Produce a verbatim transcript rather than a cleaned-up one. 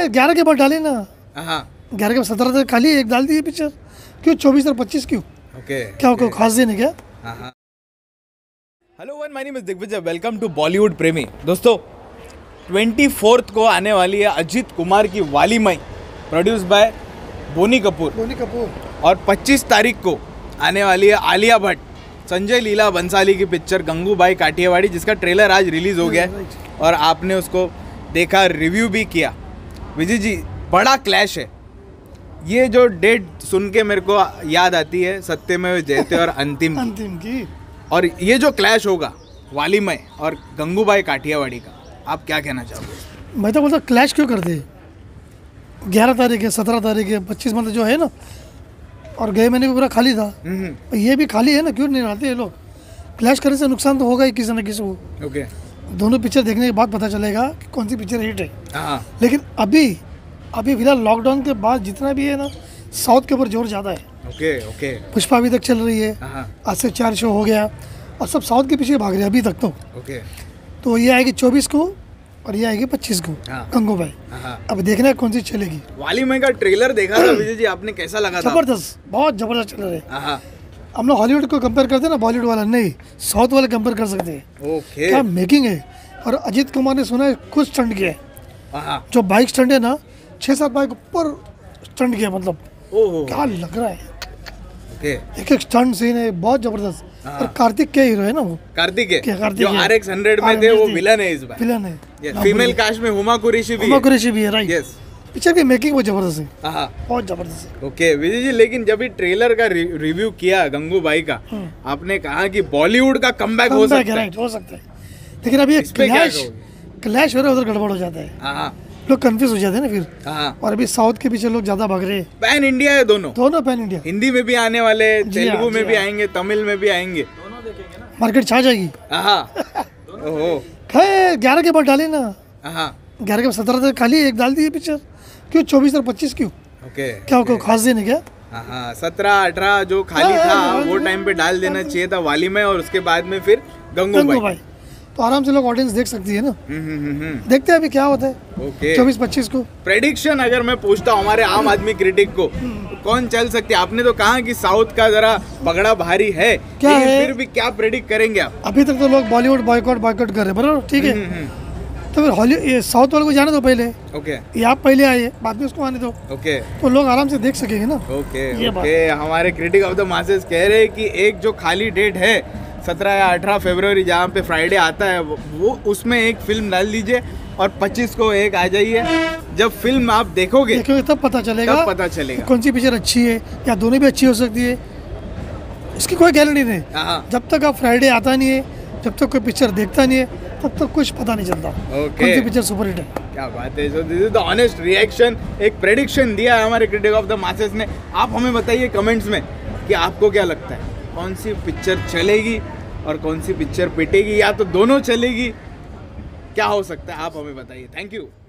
ग्यारह के बाद डाले ना, हाँ ग्यारह के सत्रह तक खाली एक डाल दी पिक्चर, क्यों चौबीस और पच्चीस क्यों? ओके क्या कोई खास दिन है क्या? Hello one, my name is Digvijay, welcome to Bollywood Premi. दोस्तों, ट्वेंटी फोर्थ को आने वाली है अजीत कुमार की Valimai, produce by Boney Kapoor. Boney Kapoor और पच्चीस तारीख को आने वाली है आलिया भट्ट, संजय लीला बंसाली की पिक्चर गंगूबाई काठियावाड़ी, जिसका ट्रेलर आज रिलीज हो गया है और आपने उसको देखा, रिव्यू भी किया। विजय जी, बड़ा क्लैश है। ये जो डेट सुन के मेरे को याद आती है सत्यमेव जयते और अंतिम अंतिम की। और ये जो क्लैश होगा वालीमय और गंगूबाई काठियावाड़ी का, आप क्या कहना चाहोगे? मैं तो बोलता क्लैश क्यों करते? ग्यारह तारीख है, सत्रह तारीख है, पच्चीस मतलब जो है ना, और गए महीने भी पूरा खाली था, ये भी खाली है ना, क्यों नहीं रहते ये लोग? क्लैश करने से नुकसान तो होगा ही किसी न किसी को। ओके, दोनों पिक्चर देखने के बाद पता चलेगा कि कौन सी पिक्चर हिट है। हाँ। लेकिन अभी अभी फिलहाल लॉकडाउन के बाद जितना भी है ना, साउथ के ऊपर जोर ज़्यादा है। Okay okay. पुष्पा अभी तक चल रही है, आज से चार शो हो गया और सब साउथ के पीछे भाग रहे हैं अभी तक तो। ओके। तो ये आएगी चौबीस को और ये आएगी पच्चीस को, गंगूबाई। अब देखना है कौन सी चलेगी। वालीमय का ट्रेलर देखा था विजय जी, आपने कैसा लगा था? जबरदस्त, बहुत जबरदस्त ट्रेलर है। हाँ। हम लोग हॉलीवुड को कंपेयर करते हैं ना, बॉलीवुड वाला नहीं, साउथ वाले कंपेयर कर सकते हैं। ओके। क्या मेकिंग है। और अजीत कुमार ने सुना है कुछ स्टंट किया है, हाँ। जो बाइक स्टंट है ना, छः सात बाइक ऊपर स्टंट किया, मतलब ओहो, क्या लग रहा है। ओके। एक एक स्टंट सीन है बहुत जबरदस्त। और कार्तिक के हीरो है ना वो, कार्तिक है, क्या कार्तिक जो आर एक्स हंड्रेड में थे, वो विलन है इस बार। विलन है। फीमेल कास्ट में हुमा कुरैशी भी हुमा कुरैशी भी है, राइट। यस। पिक्चर की मेकिंग बहुत जबरदस्त है, हाँ, बहुत जबरदस्त है। ओके विजय जी, लेकिन जब भी ट्रेलर का रिव्यू किया गंगूबाई का, आपने कहा कि बॉलीवुड का कमबैक हो सकता है। राइट, हो सकता है। लेकिन अभी एक क्लैश क्लैश हो रहा है, उधर गड़बड़ हो जाता है। हाँ, लोग कंफ्यूज हो जाते हैं ना फिर। हाँ। और अभी साउथ के पीछे लोग ज्यादा भाग रहे हैं। पैन इंडिया है दोनों, दोनों पैन इंडिया। हिंदी में भी आने वाले, तेलुगु में भी आएंगे, तमिल में भी आएंगे, मार्केट छा जाएगी। ओहो, खैर ग्यारह के बाद डाले ना, हाँ। ग्यारह के सत्रह तक खाली एक डाल दी पिक्चर, क्यों चौबीस और पच्चीस क्यों? ओके। क्या कोई खास दिन है क्या? हाँ, सत्रह अठारह जो खाली था वो टाइम पे डाल देना चाहिए था वालीमय, और उसके बाद में फिर गंगूबाई। तो आराम से लोग ऑडियंस देख सकती है ना। देखते हैं अभी क्या होता है। ओके। चौबीस पच्चीस को प्रेडिक्शन अगर मैं पूछता हूँ हमारे आम आदमी क्रिटिक को, कौन चल सकती है? आपने तो कहा कि साउथ का जरा पगड़ा भारी है, क्या है? फिर भी क्या प्रेडिक्ट करेंगे आप? अभी तक तो लोग बॉलीवुड बॉयकॉट बॉयकॉट कर रहे हैं, बराबर, ठीक है। तो फिर हॉलीवुड साउथ वाले को जाने दो पहले। ओके। ये आप पहले आइए, बाद में उसको आने दो। ओके। तो लोग आराम से देख सकेंगे ना। Okay okay. हमारे क्रिटिक ऑफ द मासेस कह रहे हैं कि एक जो खाली डेट है सत्रह या अठारह फरवरी, जहाँ पे फ्राइडे आता है, वो उसमें एक फिल्म डाल दीजिए और पच्चीस को एक आ जाइए। जब फिल्म आप देखोगे देखोगे तब पता चलेगा, तब पता चलेगा कौन सी पिक्चर अच्छी है, या दोनों भी अच्छी हो सकती है। इसकी कोई गारंटी नहीं। जब तक आप फ्राइडे आता नहीं है, जब तक कोई पिक्चर देखता नहीं है, तब तक कुछ पता नहीं चलता कौन सी पिक्चर सुपरहिट है। क्या बात है। So this is the honest reaction. एक प्रेडिक्शन दिया है हमारे क्रिटिक ऑफ द मासेस ने। आप हमें बताइए कमेंट्स में कि आपको क्या लगता है, कौन सी पिक्चर चलेगी और कौन सी पिक्चर पिटेगी, या तो दोनों चलेगी, क्या हो सकता है? आप हमें बताइए। Thank you.